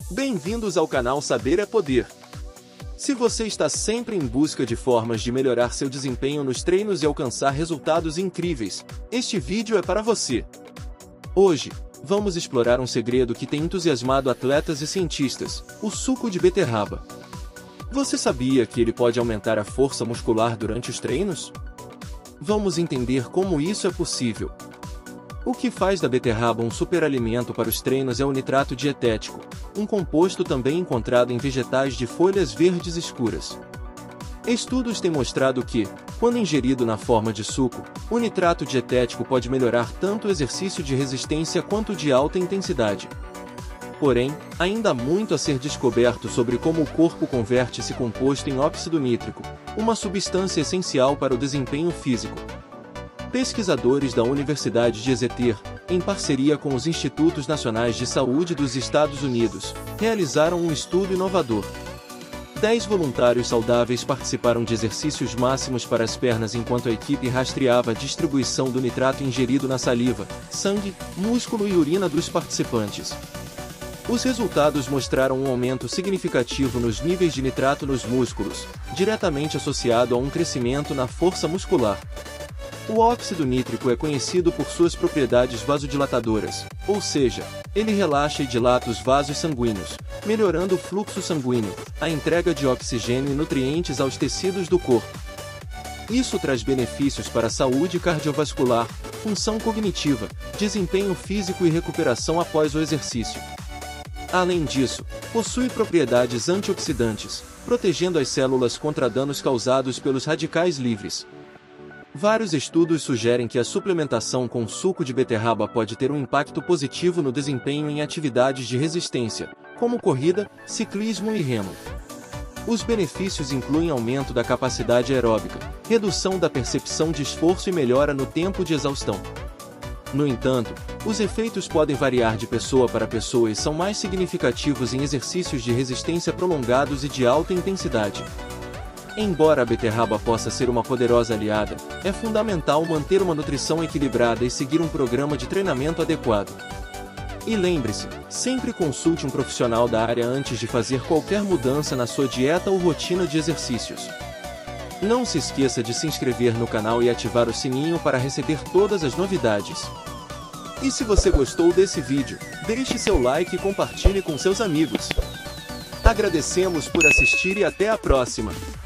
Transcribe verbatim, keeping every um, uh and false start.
Bem-vindos ao canal Saber é Poder. Se você está sempre em busca de formas de melhorar seu desempenho nos treinos e alcançar resultados incríveis, este vídeo é para você. Hoje, vamos explorar um segredo que tem entusiasmado atletas e cientistas: o suco de beterraba. Você sabia que ele pode aumentar a força muscular durante os treinos? Vamos entender como isso é possível. O que faz da beterraba um superalimento para os treinos é o nitrato dietético, um composto também encontrado em vegetais de folhas verdes escuras. Estudos têm mostrado que, quando ingerido na forma de suco, o nitrato dietético pode melhorar tanto o exercício de resistência quanto o de alta intensidade. Porém, ainda há muito a ser descoberto sobre como o corpo converte esse composto em óxido nítrico, uma substância essencial para o desempenho físico. Pesquisadores da Universidade de Exeter, em parceria com os Institutos Nacionais de Saúde dos Estados Unidos, realizaram um estudo inovador. Dez voluntários saudáveis participaram de exercícios máximos para as pernas enquanto a equipe rastreava a distribuição do nitrato ingerido na saliva, sangue, músculo e urina dos participantes. Os resultados mostraram um aumento significativo nos níveis de nitrato nos músculos, diretamente associado a um crescimento na força muscular. O óxido nítrico é conhecido por suas propriedades vasodilatadoras, ou seja, ele relaxa e dilata os vasos sanguíneos, melhorando o fluxo sanguíneo, a entrega de oxigênio e nutrientes aos tecidos do corpo. Isso traz benefícios para a saúde cardiovascular, função cognitiva, desempenho físico e recuperação após o exercício. Além disso, possui propriedades antioxidantes, protegendo as células contra danos causados pelos radicais livres. Vários estudos sugerem que a suplementação com suco de beterraba pode ter um impacto positivo no desempenho em atividades de resistência, como corrida, ciclismo e remo. Os benefícios incluem aumento da capacidade aeróbica, redução da percepção de esforço e melhora no tempo de exaustão. No entanto, os efeitos podem variar de pessoa para pessoa e são mais significativos em exercícios de resistência prolongados e de alta intensidade. Embora a beterraba possa ser uma poderosa aliada, é fundamental manter uma nutrição equilibrada e seguir um programa de treinamento adequado. E lembre-se, sempre consulte um profissional da área antes de fazer qualquer mudança na sua dieta ou rotina de exercícios. Não se esqueça de se inscrever no canal e ativar o sininho para receber todas as novidades. E se você gostou desse vídeo, deixe seu like e compartilhe com seus amigos. Agradecemos por assistir e até a próxima!